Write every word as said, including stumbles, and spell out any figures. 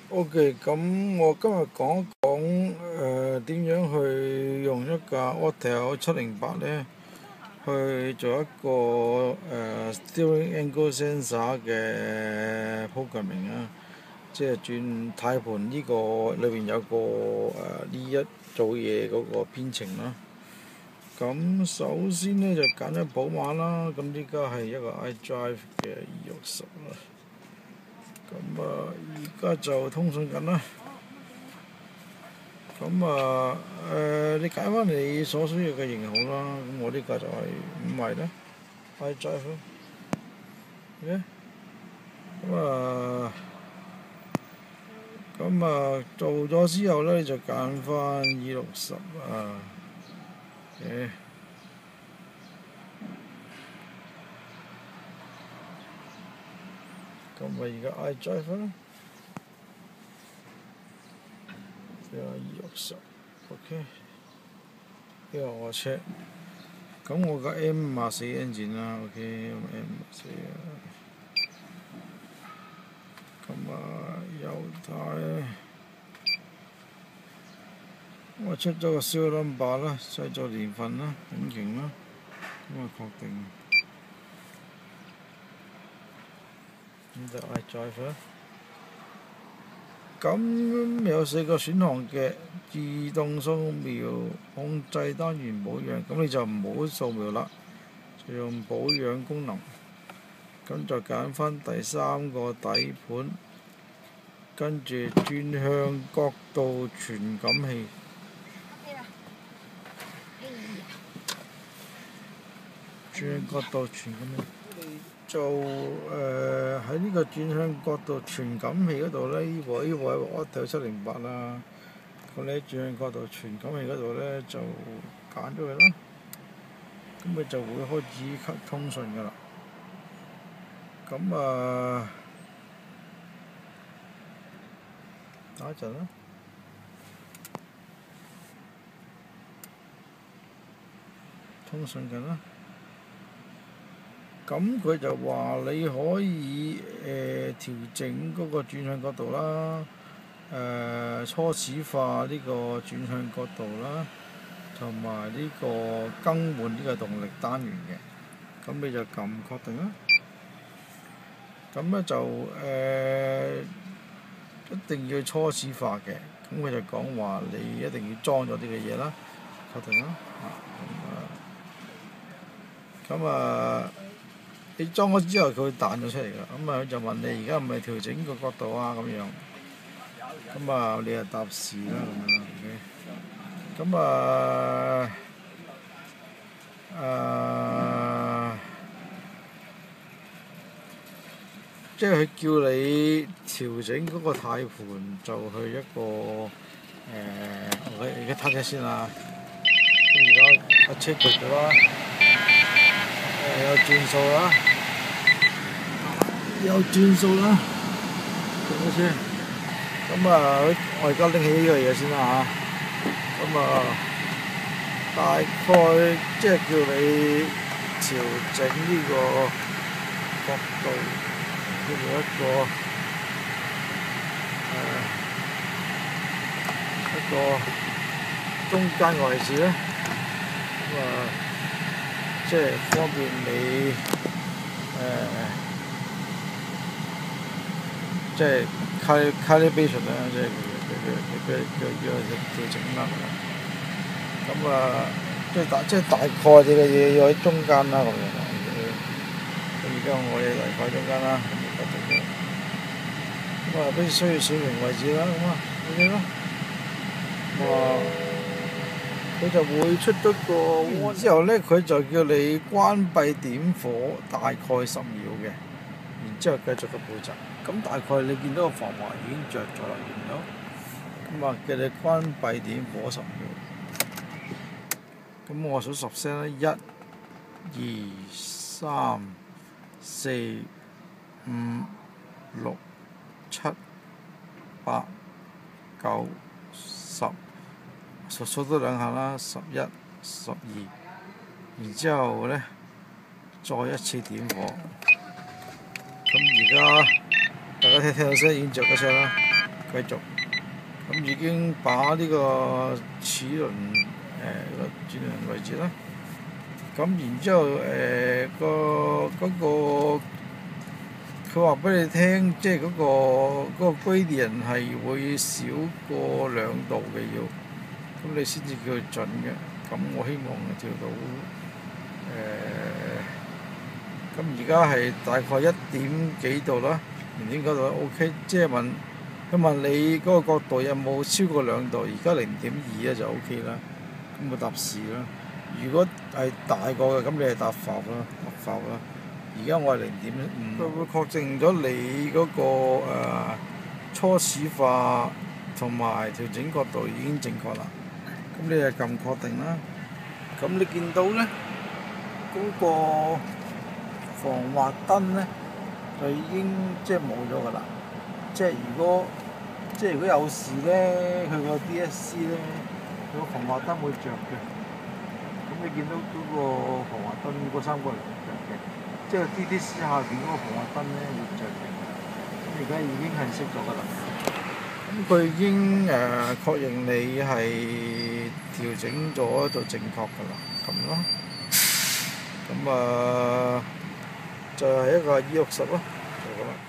OK，咁我今日講一講誒點樣去用一架 Autel 七零八咧，去做一個誒、呃、steering angle sensor 嘅 programming 啊，即係轉軚盤呢個裏邊有個誒呢、呃、一做嘢嗰個編程啦。咁首先咧就揀咗寶馬啦，咁呢家係一個 iDrive 嘅二六十啦。咁啊，而家就通訊緊啦。咁啊，誒、呃，你揀翻你所需要嘅型號啦。咁我呢架就係五米啦，iDrive 咯。嘅。咁啊，咁啊，做咗之後咧，你就揀翻二六十啊。嘅。咁咪而家 iDrive 啦。呢個二六十 ，OK。呢個我 check。咁我個 M 五四 engine 啦 ，OK， M 五四啊。咁啊，右軚，我出咗個 serial number 啦，製造年份啦，引擎啦，咁啊確定。咁就 iDrive 啦。咁有四個選項嘅，自動掃描、控制單元保養，咁你就唔好掃描啦，就用保養功能。咁就揀翻第三個底盤，跟住轉向角度傳感器。轉向角度傳感器。就誒喺呢個轉向角度傳感器嗰度咧，呢部呢部係 Autel 七零八啦。咁你喺轉向角度傳感器嗰度咧，就揀咗佢啦。咁佢就會開始通訊㗎啦。咁啊，打一陣啦。通訊緊啦。咁佢就話你可以誒、呃、調整嗰個轉向角度啦，誒、呃、初始化呢個轉向角度啦，同埋呢個更換呢個動力單元嘅。咁你就撳確定啦。咁咧就誒、呃、一定要初始化嘅，咁佢就講話你一定要裝咗啲嘅嘢啦，確定啦。咁啊，咁啊。你裝咗之後，佢會彈咗出嚟㗎。咁啊，佢就問你而家係咪調整個角度啊？咁樣。咁啊，你就答是啦，咁樣。OK。咁啊，啊，即係佢叫你調整嗰個軚盤，就去一個誒，我而家撻車先啦。咁而家我 check 佢咗啦。誒，有轉數啦。有轉數啦，等下先。咁啊，我而家拎起呢個嘢先啦嚇。咁啊，大概即係叫你調整呢個角度，叫做一個誒、呃、一個中間位置咧。咁啊，即係方便你誒。呃即係 calibration 啦，即係佢佢佢佢佢叫調整啦。咁啊，即係大即係大概嘅嘢要喺中間啦，咁樣。咁而家我哋大概中間啦，咁啊，必須要選明位置啦，咁啊，OK 啦。哇！佢就會出咗個，之後咧佢就叫你關閉點火，大概十秒嘅。然之後繼續個步驟，咁大概你見到個防滑已經着咗啦，見到？咁啊，叫你關閉點火十秒。咁我數十聲啦，一、二、三、四、五、六、七、八、九、十，數數多兩下啦，十一、十二，然之後咧再一次點火。咁而家大家聽聽到聲已經着咗聲啦，佢繼續。咁已經把呢個齒輪誒個轉輪位置啦。咁然之後誒個嗰個佢話俾你聽，即係嗰個嗰個 gradient 係會少過兩度嘅要，咁你先至叫佢準嘅。咁我希望調到誒，咁而家係大概一點幾度啦，零點九度 OK， 即係問佢問你嗰個角度有冇超過兩度，而家零點二咧就 OK 啦，咁我答是啦。如果係大個嘅，咁你係答浮啦，答浮啦。而家我係零點五，佢會確認咗你嗰、那個、呃、初始化同埋調整角度已經正確啦。咁你就撳確定啦。咁你見到咧嗰、那個防滑燈咧就已經即係冇咗㗎啦。即係如果即係如果有事咧，佢個 D S C 咧，佢個防滑燈會着嘅。咁你見到嗰個防滑燈嗰三個係着嘅。即係 D D C 下邊嗰個防滑燈咧會着嘅，咁而家已經係熄咗㗎啦。咁佢已經誒、呃、確認你係調整咗就正確㗎啦，咁咯。咁啊、呃、就係、是、一個 E 六十咯，就咁啦。